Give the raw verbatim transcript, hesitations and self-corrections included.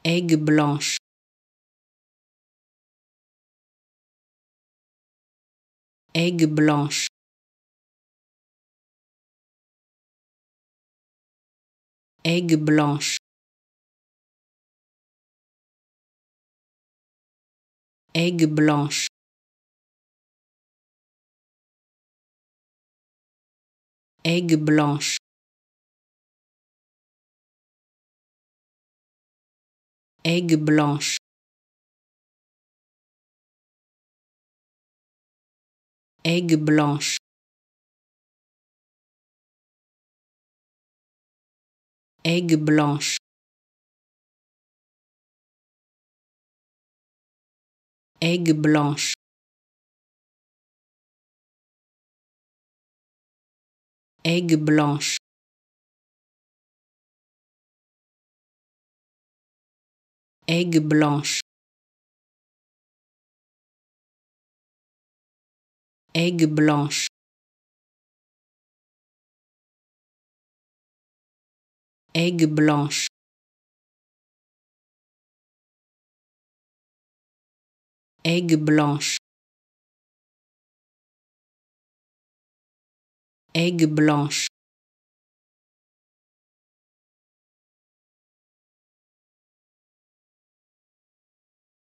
Aigues blanches. Aigues blanches. Aigues blanches. Aigues blanches. Aigues blanches. Aigues blanches. Aigues blanches. Aigues blanches. Aigues blanches. Aigues blanches. Aigues blanches. Aigues blanches. Aigues blanches. Aigues blanches. Aigues blanches.